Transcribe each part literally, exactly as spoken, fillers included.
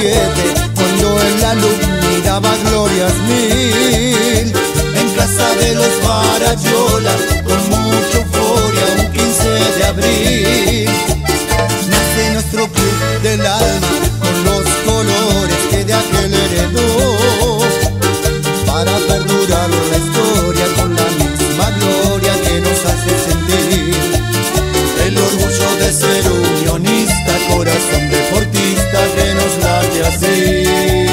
siete, cuando en la luz miraba glorias mil. En casa de los Barayola, con mucha euforia, un quince de abril, nace nuestro club del alma, con los colores que de aquel heredó, para perdurar la historia con la misma gloria que nos hace sentir el orgullo de ser unionista, corazón deportista que nos late así.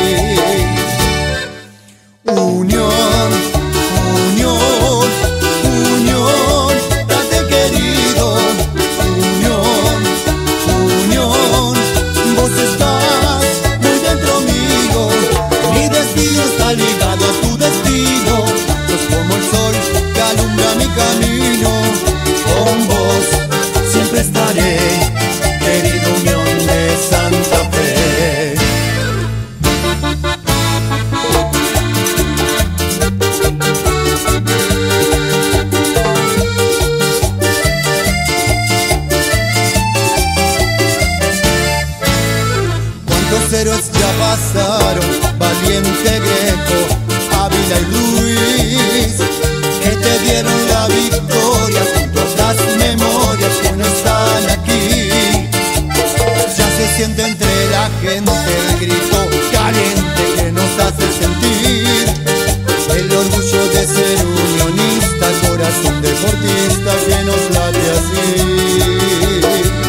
Unión, unión, unión, date querido. Unión, unión, vos estás muy dentro mío. Mi destino está ligado a tu destino. Sos como el sol que alumbra mi camino. Con vos siempre estaré, querida Unión de Santa Fe. Cuántos héroes ya pasaron, Valiente, Greco, Ávila y Ruiz, que te dieron la victoria junto a otras memorias que no están aquí. Ya se siente entre la gente el grito caliente que nos hace sentir el orgullo de ser unionista, corazón deportista que nos late así.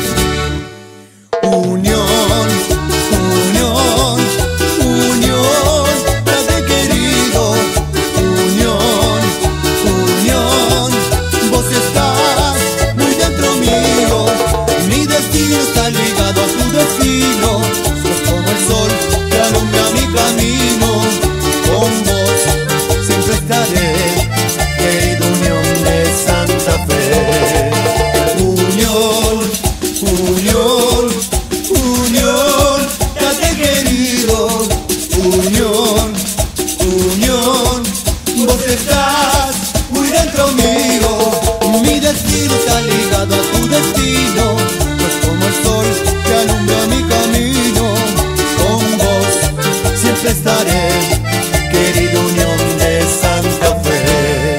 Unión, unión, unión, date querido. Unión, unión, vos estás muy dentro mío. Mi destino está ligado a tu destino. Sos como el sol que alumbra mi camino. Con vos siempre estaré, querida Unión de Santa Fe. Unión, unión, unión, date querido. Unión, unión, vos estás muy dentro mío. Mi destino está ligado a tu destino. Pues como el sol que alumbra mi camino. Con vos siempre estaré, querida Unión de Santa Fe.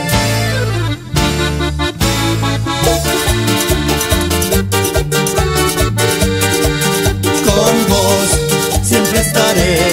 Con vos siempre estaré,